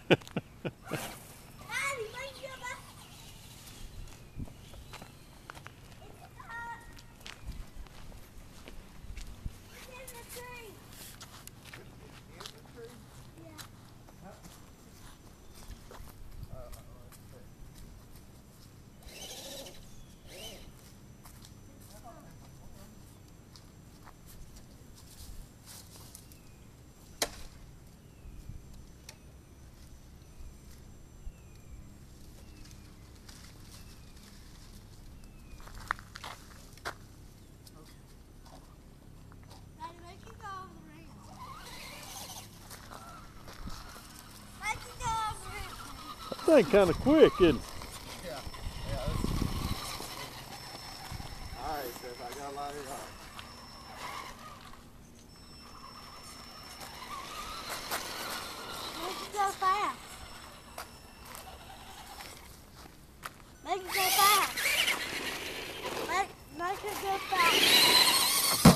That thing kind of quick, isn't it? Yeah. Alright, Seth, I got a lot of it on. Make it go fast. Make it go fast. Make it go fast.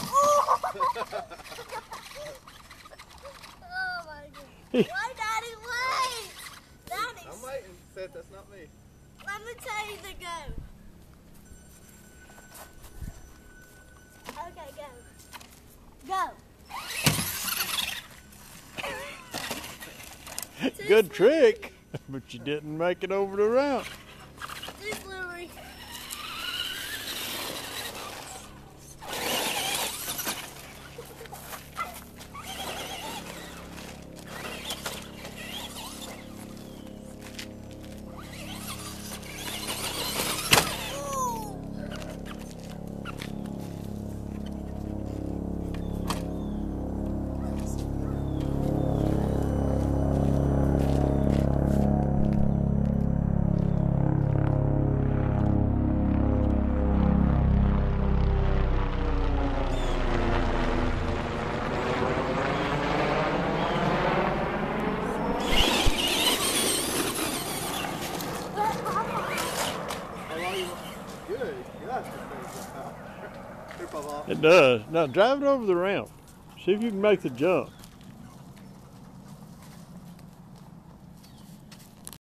Oh my God. Why, Daddy, wait? Daddy. I'm waiting, Seth, that's not me. Let me tell you to go. Okay, go. Go. Good trick, but you didn't make it over the ramp. Too slippery. Good. Gosh, this thing's Here, Pawpaw. It does. Now drive it over the ramp. See if you can make the jump.